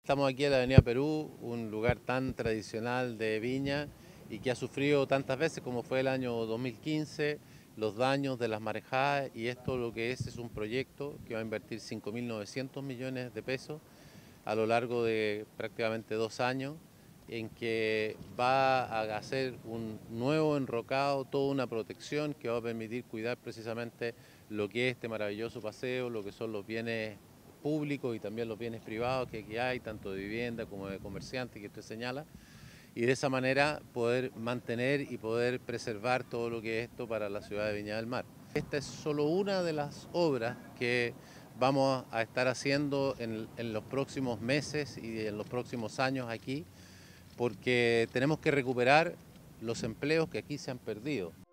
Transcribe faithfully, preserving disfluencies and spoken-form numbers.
Estamos aquí en la Avenida Perú, un lugar tan tradicional de Viña y que ha sufrido tantas veces como fue el año dos mil quince, los daños de las marejadas, y esto lo que es es un proyecto que va a invertir cinco mil novecientos millones de pesos a lo largo de prácticamente dos años, en que va a hacer un nuevo enrocado, toda una protección que va a permitir cuidar precisamente lo que es este maravilloso paseo, lo que son los bienes públicos y también los bienes privados que aquí hay, tanto de vivienda como de comerciantes que usted señala, y de esa manera poder mantener y poder preservar todo lo que es esto para la ciudad de Viña del Mar. Esta es solo una de las obras que vamos a estar haciendo en, en los próximos meses y en los próximos años aquí, porque tenemos que recuperar los empleos que aquí se han perdido.